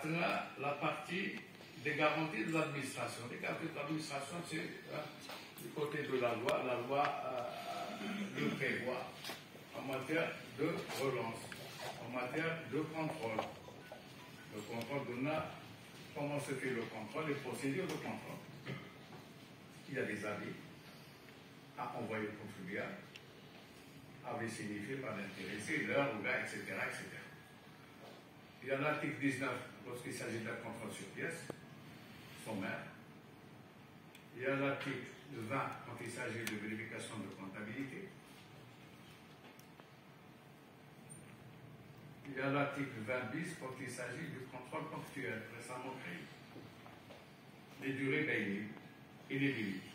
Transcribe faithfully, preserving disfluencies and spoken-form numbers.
maintenant la partie des garanties de l'administration. Les garanties de l'administration, c'est hein, du côté de la loi. La loi euh, le prévoit en matière de relance, en matière de contrôle. Le contrôle de la, comment se fait le contrôle, les procédures de contrôle. Il y a des avis à envoyer au contribuable, avis signifié par l'intéressé, l'heure, le gars, et cetera, et cetera. Il y a l'article dix-neuf lorsqu'il s'agit d'un contrôle sur pièce, sommaire. Il y a l'article vingt quand il s'agit de vérification de comptabilité. Il y a l'article vingt bis quand il s'agit du contrôle ponctuel récemment créé. Les durées bénies et les limites.